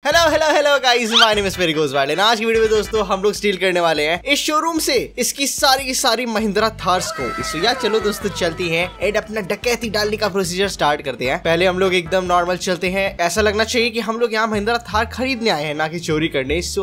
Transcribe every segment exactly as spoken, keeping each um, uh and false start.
Hello hello hello guys, my name is पेरिगोस वाले। आज की वीडियो में दोस्तों हम लोग स्टील करने वाले हैं इस शोरूम से इसकी सारी की सारी महिंद्रा थार्स को। इसको यार चलो दोस्तों चलती हैं एंड अपना डकैती डालने का प्रोसीजर स्टार्ट करते हैं। पहले हम लोग एकदम नॉर्मल चलते हैं, ऐसा लगना चाहिए कि हम लोग यहाँ महिंद्रा थार खरीदने आए हैं, ना कि चोरी करने। सो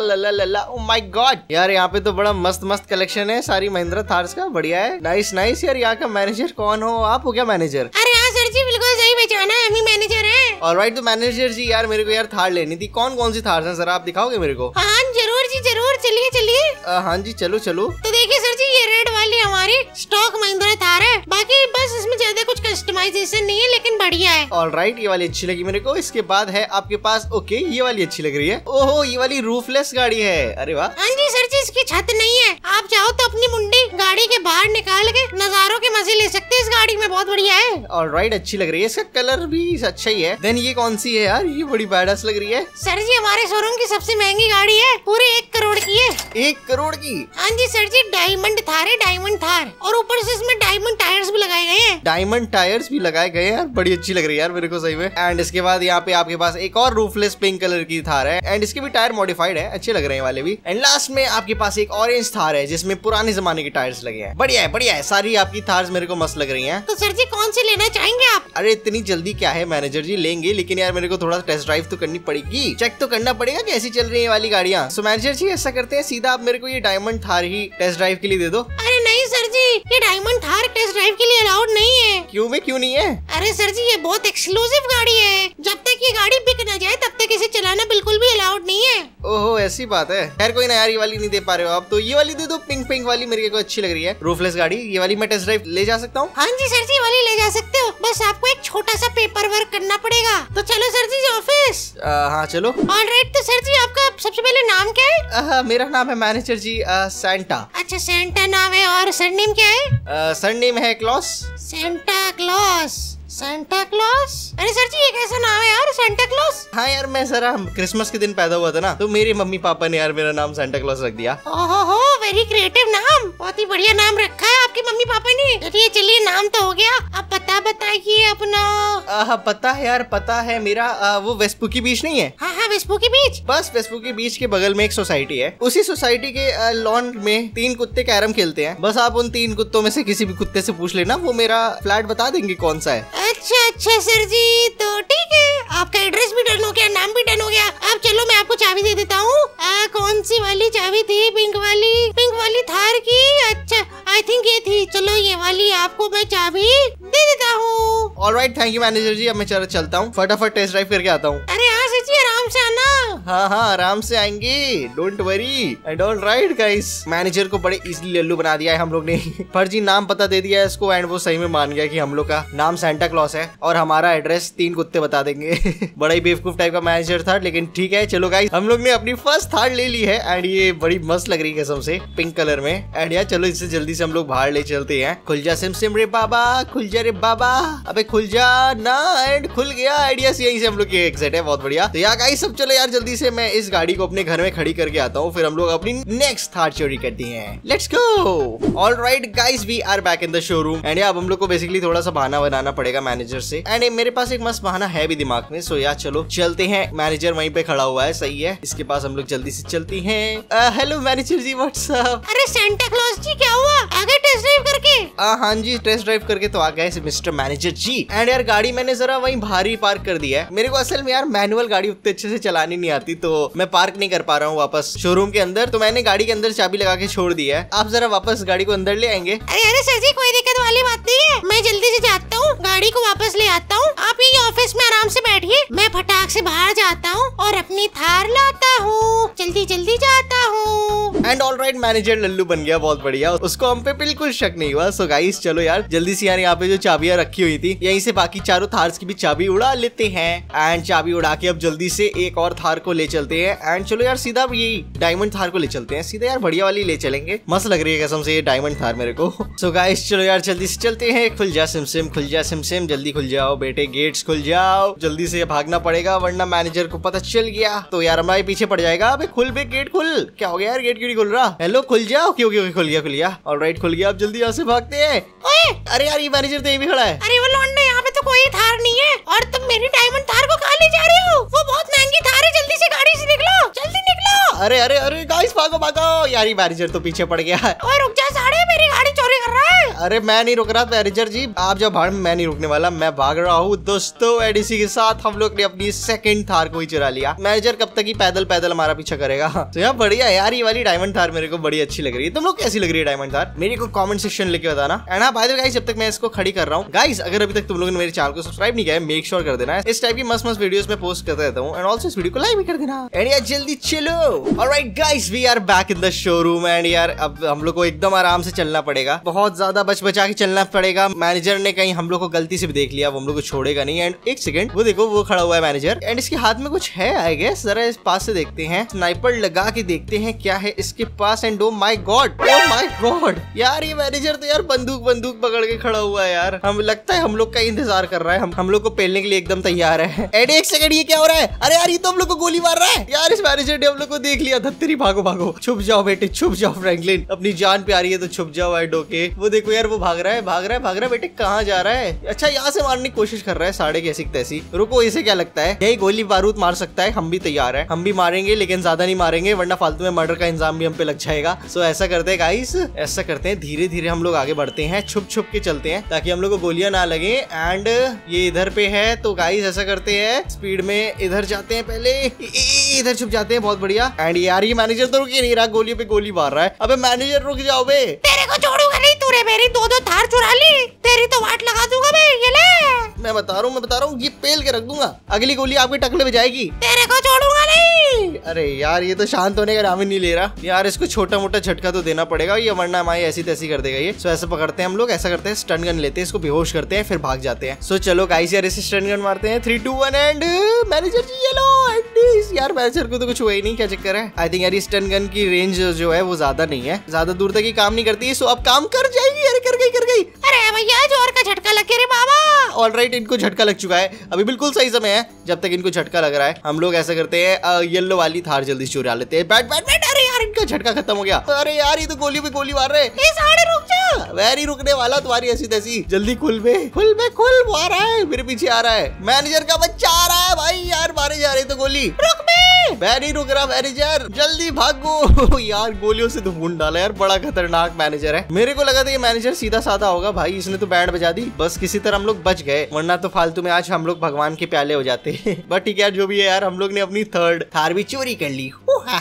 ओह माय गॉड यार, यहाँ पे तो बड़ा मस्त मस्त कलेक्शन है सारी महिंद्रा थार्स का। बढ़िया है, नाइस नाइस। यार यहाँ का मैनेजर कौन हो आप? हो क्या मैनेजर? अरे हाँ सर जी, बिल्कुल सही पहचाना है, हम ही मैनेजर हैं। ऑलराइट, तो मैनेजर जी यार मेरे को यार थार लेनी थी। कौन कौन सी थार हैं सर, आप दिखाओगे मेरे को? हाँ जरूर जी जरूर, चलिए चलिए। हाँ जी चलो चलो। तो देखिए सर जी, ये रेड वाली हमारी स्टॉक महिंद्रा थार है। बाकी बस इसमें ज्यादा कुछ कस्टमाइजेशन नहीं है, लेकिन बढ़िया है। ऑलराइट, ये वाली अच्छी लगी मेरे को। इसके बाद है आपके पास, ओके ये वाली अच्छी लग रही है। ओहो, ये वाली रूफलेस गाड़ी है। अरे वाह। हाँ जी सर जी, इसकी छत नहीं है, आप चाहो तो अपनी मुंडी गाड़ी के बाहर निकाल के नजारों के मजे ले सकते हैं इस गाड़ी में, बहुत बढ़िया है। ऑलराइट, अच्छी लग रही है, इसका कलर भी अच्छा ही है। देन ये कौन सी है यार? ये बड़ी बैडस लग रही है। सर जी हमारे शोरूम की सबसे महंगी गाड़ी है, पूरे एक करोड़ की है। एक करोड़ की? हाँ जी सर जी, डायमंड थार है, डायमंड थार। और ऊपर से इसमें डायमंड टायर्स भी लगाए गए हैं। डायमंड टायर्स भी लगाए गए हैं यार, बड़ी अच्छी लग रही है यार मेरे को सही में। एंड इसके बाद यहाँ पे आपके पास एक और रूफलेस पिंक कलर की थार है, एंड इसके भी टायर मॉडिफाइड है, अच्छे लग रहे हैं वाले भी। एंड लास्ट में आपके पास एक ऑरेंज थार है जिसमें पुराने जमाने के टायर्स लगे हैं। बढ़िया है बढ़िया है, सारी आपकी थार्स मेरे को मस्त लग रही है। तो सर जी कौन सी लेना चाहेंगे आप? अरे इतनी जल्दी क्या है मैनेजर जी, लेंगे, लेकिन यार मेरे को थोड़ा टेस्ट ड्राइव तो करनी पड़ेगी, चेक तो करना पड़ेगा कैसी चल रही है ये वाली गाड़ियाँ। सो मैनेजर जी ऐसा करते हैं, सीधा आप मेरे को ये डायमंड थार ही टेस्ट ड्राइव के लिए दे दो। अरे नहीं सर जी, ये डायमंड थार टेस्ट ड्राइव के लिए अलाउड नहीं है। क्यों में क्यों नहीं है? अरे सर जी ये बहुत एक्सक्लूसिव गाड़ी है, जब तक ये गाड़ी बिक न जाए तब तक इसे चलाना बिल्कुल भी अलाउड नहीं है। ओहो ऐसी बात है। खैर कोई ना यार, ये वाली नहीं दे पा रहे हो आप, तो ये वाली दे दो, पिंक पिंक वाली मेरे को अच्छी लग रही है, रूफलेस गाड़ी। ये वाली मैं टेस्ट ड्राइव ले जा सकता हूँ? हाँ जी सर जी, वाली ले जा सकते हो, बस आपको एक छोटा सा पेपर वर्क करना पड़ेगा। तो चलो सर जी ऑफिस। हाँ चलो। ऑलराइट, तो सर जी आपका सबसे पहले नाम क्या है? आ, मेरा नाम है मैनेजर जी सैंटा। अच्छा सेंटा नाम है, और सरनेम क्या है? सरनेम है Claus. Santa Claus, Santa Claus. अरे सर जी ये कैसा नाम है यार, सेंटा क्लॉस? हाँ यार, मैं जरा क्रिसमस के दिन पैदा हुआ था ना, तो मेरे मम्मी पापा ने यार मेरा नाम सेंटा क्लॉस रख दिया। ओहो हो, वेरी क्रिएटिव नाम, बहुत ही बढ़िया नाम रखा है आपके मम्मी पापा ने। चलिए चलिए, नाम तो हो गया, अब पता बताइए अपना। आ, पता है यार, पता है मेरा, आ, वो वेस्पुकी बीच नहीं है? हाँ हाँ वेस्पुकी बीच। बस वेस्पुकी बीच के बगल में एक सोसाइटी है, उसी सोसाइटी के लॉन में तीन कुत्ते कैरम खेलते हैं। बस आप उन तीन कुत्तों में से किसी भी कुत्ते से पूछ लेना, वो मेरा फ्लैट बता देंगे कौन सा है। अच्छा अच्छा सर जी, तो ठीक है, आपका एड्रेस भी डन हो गया, नाम भी डन हो गया। अब चलो मैं आपको चाबी दे देता हूँ। कौन सी वाली चाबी थी? पिंक वाली, पिंक वाली थार की। अच्छा आई थिंक ये थी। चलो ये वाली आपको मैं चाबी दे देता हूँ। Alright, thank you manager ji. अब मैं चल चलता हूँ, फटाफट टेस्ट ड्राइव करके आता हूँ। अरे हाँ सर जी, आराम से आना। हाँ हाँ आराम से आएंगे, don't worry. And alright guys, manager को बड़े इजीली लल्लू बना दिया है हम लोग ने। फर्जी नाम पता दे दिया है इसको, एंड वो सही में मान गया कि हम लोग का नाम सेंटा क्लॉस है और हमारा एड्रेस तीन कुत्ते बता देंगे। बड़ा ही बेवकूफ टाइप का मैनेजर था, लेकिन ठीक है चलो गाइस, हम लोग ने अपनी फर्स्ट थार ले ली है। एंड ये बड़ी मस्त लग रही है कसम से, पिंक कलर में। एंड यार चलो इससे जल्दी से हम लोग बाहर ले चलते हैं। खुल जा सिम सिम रे बाबा, खुल जा रे बाबा, अबे खुल जा ना। एंड खुल गया। आइडिया से यहीं से हम लोग की एग्जिट है, बहुत बढ़िया। तो यार गाइस सब चलो यार जल्दी से मैं इस गाड़ी को अपने घर में खड़ी करके आता हूँ, फिर हम लोग अपनी नेक्स्ट थार चोरी करती हैं। Let's go. Alright guys, we are back in the showroom. And अब हम लोग को बेसिकली थोड़ा सा बहाना बनाना पड़ेगा मैनेजर से, एंड मेरे पास एक मस्त बहाना है भी दिमाग में। सो यार चलो चलते हैं, मैनेजर वहीं पे खड़ा हुआ है, सही है, इसके पास हम लोग जल्दी से चलती हैं। Hello manager ji, what's up? अरे सेंटा क्लॉस जी क्या हुआ, आगे टेस्ट ड्राइव करके? आ, हाँ जी टेस्ट ड्राइव करके तो आ गए मिस्टर मैनेजर जी। एंड यार गाड़ी मैंने जरा वहीं बाहर ही पार्क कर दी है। मेरे को असल में यार मैनुअल गाड़ी उतने अच्छे से चलानी नहीं आती, तो मैं पार्क नहीं कर पा रहा हूँ वापस शोरूम के अंदर, तो मैंने गाड़ी के अंदर चाबी लगा के छोड़ दी है। आप जरा वापस गाड़ी को अंदर ले आएंगे? अरे अरे सर जी, कोई दिक्कत वाली बात नहीं है, मैं जल्दी से जाता हूँ, गाड़ी को वापस ले आता हूँ। आप यही ऑफिस में आराम से बैठिए, मैं फटाक से बाहर जाता हूँ और अपनी थार लाता हूँ, जल्दी जल्दी जाता हूँ। एंड ऑलराइट, मैनेजर लल्लू बन गया, बहुत बढ़िया, उसको हम पे बिल्कुल शक नहीं हुआ। सो गाइस चलो यार जल्दी से यार यहाँ पे जो चाबियां रखी हुई थी, यहीं से बाकी चारों थार्स की भी चाबी उड़ा लेते हैं। एंड चाबी उड़ा के अब जल्दी से एक और थार को ले चलते हैं। एंड चलो यार सीधा ये डायमंड थार को ले चलते हैं, सीधा यार बढ़िया वाली ले चलेंगे, मस्त लग रही है कसम से ये डायमंड थार मेरे को। सो गाइस चलो यार जल्दी से चलते हैं। खुल जा सिम सिम, खुल जा सिम सिम, जल्दी खुल जाओ बेटे, गेट्स खुल जाओ, जल्दी से भागना पड़ेगा वरना मैनेजर को पता चल गया तो यार हमारे पीछे पड़ जाएगा। अबे खुल बे, गेट खुल। क्या हो गया यार, गेट क्यों नहीं खुल रहा? हेलो खुल जाओ। क्यों क्यों खुल गया खुल गया ऑलराइट खुल गया। अब जल्दी यहाँ से भागते हैं। ओए अरे यार ये मैनेजर तो यहीं भी खड़ा है। अरे वो लौंडे, यहाँ पे तो कोई थार नहीं है और तुम मेरी डायमंड थार को कहाँ ले जा रहे हो? वो बहुत महंगी थार है, जल्दी अरे अरे अरे गाइस भागो भागो यार, ये मैनेजर तो पीछे पड़ गया है। ओए रुक जा साढ़े, मेरी गाड़ी चोरी कर रहा है। अरे मैं नहीं रुक रहा मैनेजर जी, आप जब भाड़ में मैं नहीं रुकने वाला, मैं भाग रहा हूँ दोस्तों। एडीसी के साथ हम लोग ने अपनी सेकंड थार को ही चुरा लिया। मैनेजर कब तक ही पैदल पैदल हमारा पीछा करेगा। तो यार बढ़िया यार, ये वाली डायमंड थार मेरे को बड़ी अच्छी लग रही है। तुम लोग कैसी लग रही है डायमंड थार? मेरे को कमेंट सेक्शन लिख के बताना। एंड हाँ बाय द वे गाइस, जब तक मैं इसको खड़ी कर रहा हूँ गाइस, अगर अभी तक तुम लोगों ने मेरे चैनल को सब्सक्राइब नहीं किया है, मेक श्योर कर देना। इस टाइप की मस्त मस्त वीडियोस में पोस्ट करता रहता हूँ। एंड ऑल्सो इस वीडियो को लाइक भी कर देना। एंड यार जल्दी चलो। Alright guys, we are back in the showroom. And यार अब हम लोग को एकदम आराम से चलना पड़ेगा, बहुत ज्यादा बच बचा के चलना पड़ेगा। मैनेजर ने कहीं हम लोग को गलती से भी देख लिया, वो हम लोग को छोड़ेगा नहीं। एंड एक सेकंड, वो देखो वो खड़ा हुआ है मैनेजर, एंड इसके हाथ में कुछ है आई गेस। जरा इस पास से देखते हैं, स्नाइपर लगा के देखते हैं क्या है इसके पास। And oh my God, oh my God यार, ये मैनेजर तो यार बंदूक बंदूक पकड़ के खड़ा हुआ है यार। हम लगता है हम लोग का इंतजार कर रहा है, हम हम लोग को पेलने के लिए एकदम तैयार है। एंड एक सेकंड, ये क्या हो रहा है? अरे यार ये तो हम लोग को गोली मार रहा है यार। इस मैनेजर ने हम लोग को देख लिया। धत्तेरी भागो भागो, छुप जाओ बेटे छुप जाओ। फ्रैंकलिन अपनी जान पे आ रही है तो छुप जाओ। आई डोके, वो देखो यार वो भाग रहा है भाग रहा है भाग रहा है। बेटे कहाँ जा रहा है? अच्छा यहाँ से मारने की कोशिश कर रहा है साढ़े कैसी तैसी। रुको, इसे क्या लगता है यही गोली बारूद मार सकता है? हम भी तैयार है, हम भी मारेंगे लेकिन ज्यादा नहीं मारेंगे वरना फालतू में मर्डर का इंजाम भी हम पे लग जाएगा। सो ऐसा करते हैं गाइस, ऐसा करते हैं धीरे धीरे हम लोग आगे बढ़ते हैं, छुप छुप के चलते हैं ताकि हम लोग को गोलियां ना लगे। एंड ये इधर पे है तो गाइस ऐसा करते हैं, स्पीड में इधर जाते हैं, पहले इधर छुप जाते हैं। बहुत बढ़िया। एंड यार ये मैनेजर तो रुक ही नहीं रहा, गोलियों पे गोली मार रहा है। अबे मैनेजर रुक जाओ बे। तेरे को छोड़ूंगा नहीं, तूने मेरी दो दो थार चुरा ली, तेरी तो वाट लगा दूंगा मैं। ये ले, मैं बता रहा हूँ मैं बता रहा हूँ ये पेल के रख दूंगा, अगली गोली आपके टकले में जाएगी। तेरे को छोड़ूंगा नहीं। अरे यार ये तो शांत होने का नाम ही नहीं ले रहा यार, इसको छोटा मोटा झटका तो देना पड़ेगा, ये वरना हमारी ऐसी तैसी कर देगा ये। सो ऐसा पकड़ते हैं हम लोग, ऐसा करते हैं स्टन गन लेते हैं, इसको बेहोश करते हैं फिर भाग जाते हैं। सो चलो गाइस यार इसे स्टन गन मारते हैं। Three two one and manager ji ये लो। यार मैनेजर को तो कुछ हुआ ही नहीं, क्या चक्कर है? आई थिंक यार इस स्टन गन की रेंज जो है वो ज्यादा नहीं है, ज्यादा दूर तक ही काम नहीं करती। सो अब काम कर जाएगी। अरे कर गई कर गई। अरे भैया जोर का झटका लग गया रे बाबा। ऑलराइट, इनको झटका लग चुका है, अभी बिल्कुल सही समय है जब तक इनको झटका लग रहा है। हम लोग ऐसा करते हैं येलो वाली थार जल्दी से चुरा लेते हैं। बैठ बैठ बैठ। अरे यार इनका झटका खत्म हो गया। अरे यार ये तो गोली पे गोली मार रहे हैं। साढ़े रुक जा, वैरी रुकने वाला तुम्हारी ऐसी तैसी। जल्दी खुल बे खुल बे खुल। वो आ रहा है मेरे पीछे आ रहा है, मैनेजर का बच्चा आ रहा है भाई। यार मारे जा रही तो गोली। रुक बे। मैं नहीं रुक रहा मैनेजर, जल्दी भागो। यार गोलियों से तो भून डाला यार, बड़ा खतरनाक मैनेजर है। मेरे को लगा था ये मैनेजर सीधा साधा होगा भाई, इसने तो बैंड बजा दी। बस किसी तरह हम लोग बच गए, वरना तो फालतू में आज हम लोग भगवान के प्याले हो जाते। बट ठीक है जो भी है यार, हम लोग ने अपनी थर्ड थार भी चोरी कर ली।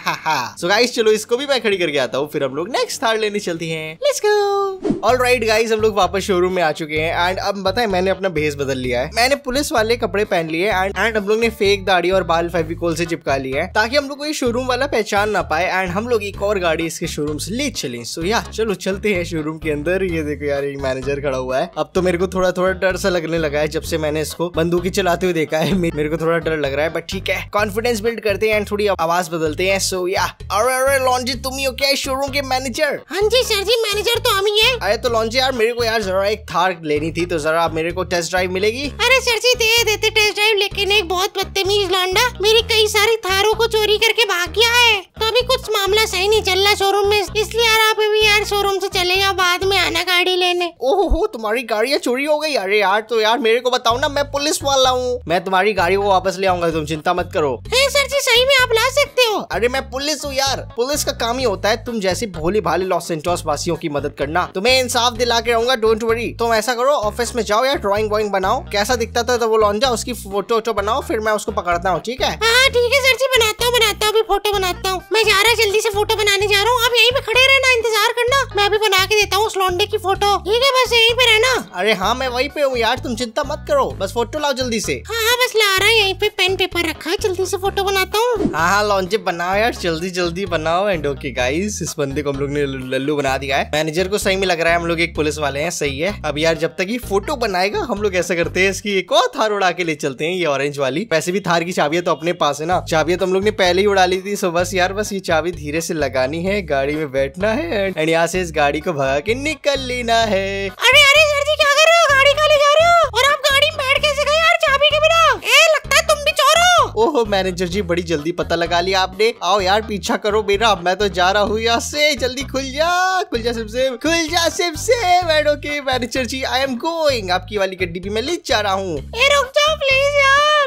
सो गाइस चलो इसको भी मैं खड़ी करके आता हूँ, फिर हम लोग नेक्स्ट थार लेने चलते हैं। Let's go. ऑलराइट गाइस, हम लोग वापस शोरूम में आ चुके हैं। एंड अब बताएं मैंने अपना भेस बदल लिया है, मैंने पुलिस वाले कपड़े पहन लिए। एंड एंड हम लोग ने फेक दाढ़ी और बाल फेविकोल से चिपका लिए हैं ताकि हम लोग को ये शोरूम वाला पहचान ना पाए। एंड हम लोग एक और गाड़ी इसके शोरूम से ले चले। सो या चलो चलते हैं शोरूम के अंदर। ये देखो यार एक मैनेजर खड़ा हुआ है। अब तो मेरे को थोड़ा थोड़ा डर सा लगने लगा है जब से मैंने इसको बंदूकी चलाते हुए देखा है। मेरे को थोड़ा डर लग रहा है बट ठीक है, कॉन्फिडेंस बिल्ड करते हैं एंड थोड़ी आवाज बदलते हैं। सो या अरे अरे लॉन्जी तुम ही हो क्या शोरूम के मैनेजर? हाँ जी सर जी, मैनेजर तो हम ही है। अरे तो लॉन्जी यार मेरे को यार जरा एक थार लेनी थी, तो जरा आप मेरे को टेस्ट ड्राइव मिलेगी? अरे सर जी दे देते टेस्ट ड्राइव, लेकिन एक बहुत बदतमीज लौंडा मेरी कई सारी थारों को चोरी करके भाग गया है, तो अभी कुछ मामला सही नहीं चल रहा शोरूम में, इसलिए यार आप अभी यार शोरूम से चले जाओ, बाद में आना गाड़ी लेने। ओहो हो तुम्हारी गाड़ियाँ चोरी हो गई? अरे यार तो यार मेरे को बताओ ना, मैं पुलिस वाला हूँ, मैं तुम्हारी गाड़ी को वापस ले आऊंगा, तुम चिंता मत करो। है सर जी सही में आप ला सकते हो? अरे मैं पुलिस हूँ यार, पुलिस का काम ही होता है तुम जैसे भोले भाले लॉस एंटोस वासियों की मदद करना। तुम्हें इंसाफ दिला के रहूंगा, डोंट वरी। तुम ऐसा करो ऑफिस में जाओ यार, ड्राइंग वॉइंग बनाओ, कैसा दिखता था तो वो लॉन्जा उसकी फोटो वोटो बनाओ, फिर मैं उसको पकड़ता हूँ। ठीक है हाँ ठीक है सर जी, बनाता हूँ बनाता हूँ, अभी फोटो बनाता हूँ। मैं जा रहा जल्दी से फोटो बनाने जा रहा हूँ, आप यहीं पे खड़े रहना, इंतजार करना, मैं अभी बना के देता हूँ उस लौंडे की फोटो। ठीक है बस यहीं पे रहना। अरे हाँ मैं वहीं पे हूँ यार, तुम चिंता मत करो, बस फोटो लाओ जल्दी से। हाँ हाँ बस ला रहा है, यहीं पे पेन पेपर रखा है, जल्दी से फोटो बनाता हूँ। हाँ हाँ लॉन्चे बनाओ यार, जल्दी जल्दी बनाओ। एंड ओके गाइस, इस बंदे को हम लोग ने लल्लू बना दिया है। मैनेजर को सही में लग रहा है हम लोग एक पुलिस वाले हैं, सही है। अब यार जब तक ये फोटो बनाएगा हम लोग ऐसा करते हैं, इसकी एक और थार उड़ा के ले चलते हैं, ये ऑरेंज वाली। वैसे भी थार की चाबियां तो अपने पास है ना, चाबियां तो हम लोग ने पहले ही उड़ा ली थी। सो बस यार बस ये चाबी धीरे से लगानी है, गाड़ी में बैठना है एंड यहाँ से इस गाड़ी को भगा के निकल लेना है। अरे अरे सर जी क्या कर रहे हो, गाड़ी का ले जा रहे हो और आप गाड़ी में बैठ कैसे गए यार चाबी के बिना? ए लगता है तुम भी चोर हो। ओहो मैनेजर जी बड़ी जल्दी पता लगा लिया आपने, आओ यार पीछा करो मेरा, मैं तो जा रहा हूँ यहाँ से, जल्दी खुल जा खुल जा सिर्फ से खुल जा सिर्फ से। Okay manager ji I am going, आपकी वाली गड्डी भी मैं ले जा रहा हूँ। रुक जाओ प्लीज यार।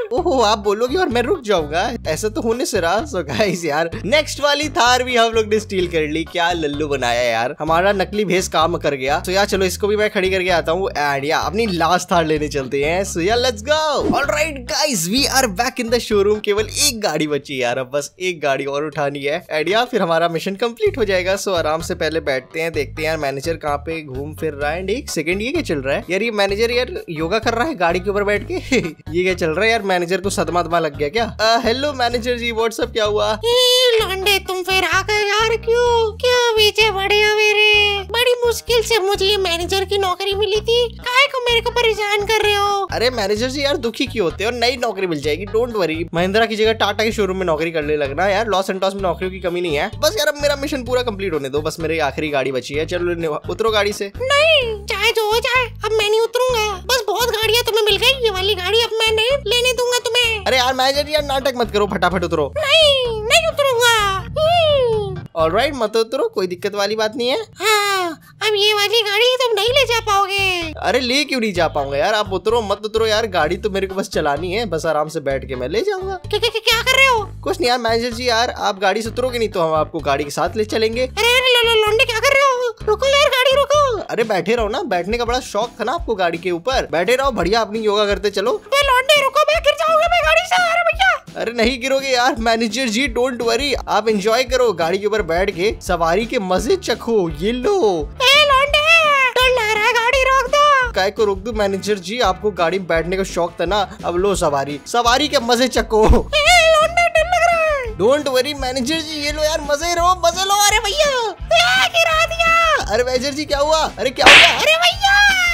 ओहो आप बोलोगे और मैं रुक जाऊंगा, ऐसा तो होने से रहा। सो गाइस यार नेक्स्ट वाली थार भी हम लोग ने स्टील कर ली। क्या लल्लू बनाया यार, हमारा नकली भेस काम कर गया। सो यार चलो इसको भी मैं खड़ी करके आता हूँ एंड या अपनी लास्ट थार लेने चलते हैं। सो यार let's go. Alright guys we are back in the showroom. केवल एक गाड़ी बची यार, अब बस एक गाड़ी और उठानी है एंड या फिर हमारा मिशन कंप्लीट हो जाएगा। सो आराम से पहले बैठते हैं, देखते हैं यार मैनेजर कहाँ पे घूम फिर रहा है। एंड एक सेकंड ये क्या चल रहा है यार, ये मैनेजर यार योगा कर रहा है गाड़ी के ऊपर बैठ के। ये क्या चल रहा है यार, मैनेजर को सदमा दमा लग गया क्या? हेलो मैनेजर जी व्हाट्सअप, क्या हुआ? लौंडे तुम फिर आ गए यार, क्यों क्यों पीछे पड़े हो मेरे? बड़ी मुश्किल से मुझे ये मैनेजर की नौकरी मिली थी, काहे को मेरे को परेशान कर रहे हो? अरे मैनेजर जी यार दुखी क्यों होते हो, नई नौकरी मिल जाएगी, डोंट वरी। महिंद्रा की जगह टाटा के शोरूम में नौकरी करने लगना यार, लॉस एंटोस में नौकरियों की कमी नहीं है। बस यार अब मेरा मिशन पूरा कंप्लीट होने दो, बस मेरी आखिरी गाड़ी बची है। चलो उतरो गाड़ी से। नहीं चाहे जो हो जाए अब मैं नहीं उतरूंगा, बस बहुत गाड़ियाँ तुम्हें मिल गई, ये वाली गाड़ी अब मैं नहीं लेने दूंगा तुम्हें। अरे यार मैनेजर यार नाटक मत करो, फटाफट उतरो। नहीं नहीं उतरूंगा। ऑलराइट मत उतरो, कोई दिक्कत वाली बात नहीं है। हाँ अब ये वाली गाड़ी तुम नहीं ले जा पाओगे। अरे ले क्यों नहीं जा पाऊंगा यार, आप उतरो मत उतरो यार, गाड़ी तो मेरे को बस चलानी है, बस आराम से बैठ के मैं ले जाऊंगा। क्या क्या क्या कर रहे हो? कुछ नहीं यार मैनेजर जी, यार आप गाड़ी से उतरोगे नहीं तो हम आपको गाड़ी के साथ ले चलेंगे। अरे लौंडे क्या कर रहे हो, रुको यार गाड़ी रुको। अरे बैठे रहो ना, बैठने का बड़ा शौक था ना आपको गाड़ी के ऊपर, बैठे रहो बढ़िया अपनी योगा करते चलो। लौंडे रुको, मैं गिर जाऊंगा मैं गाड़ी से। अरे भैया अरे नहीं गिरोगे यार मैनेजर जी, डोंट वरी, आप एंजॉय करो गाड़ी के ऊपर बैठ के, सवारी के मजे चखो। ये लो। ए लौंडे डर लग रहा है, गाड़ी रोक दो। काय को रोक दो मैनेजर जी, आपको गाड़ी में बैठने का शौक था ना, अब लो सवारी, सवारी के मजे चखो। लौंडे डर लग रहा है। डोंट वरी मैनेजर जी, ये लो यार मजे लो मजे लो। अरे भैया गिरा दिया। अरे मैनेजर जी क्या हुआ, अरे क्या हुआ? अरे भैया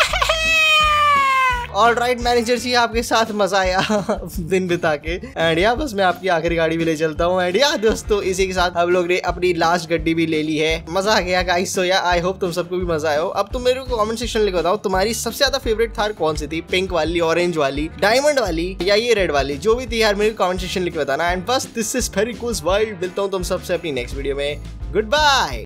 ऑलराइट मैनेजर जी आपके साथ मजा आया दिन बिता के एंड या बस मैं आपकी आखिरी गाड़ी भी ले चलता हूँ। एंड या दोस्तों इसी के साथ हम लोग ने अपनी लास्ट गड्डी भी ले ली है, मजा आ गया गाइस। सो या आई होप तुम सबको भी मजा आया हो। अब तुम मेरे को कमेंट सेक्शन में बताओ तुम्हारी सबसे ज्यादा फेवरेट थार कौन सी थी, पिंक वाली, ऑरेंज वाली, डायमंड वाली या ये रेड वाली, जो भी थी यार मेरे को कमेंट सेक्शन लिख के बताना। एंड बस this is very cool vibe, मिलता हूँ तुम सबसे अपनी नेक्स्ट वीडियो में। Good bye.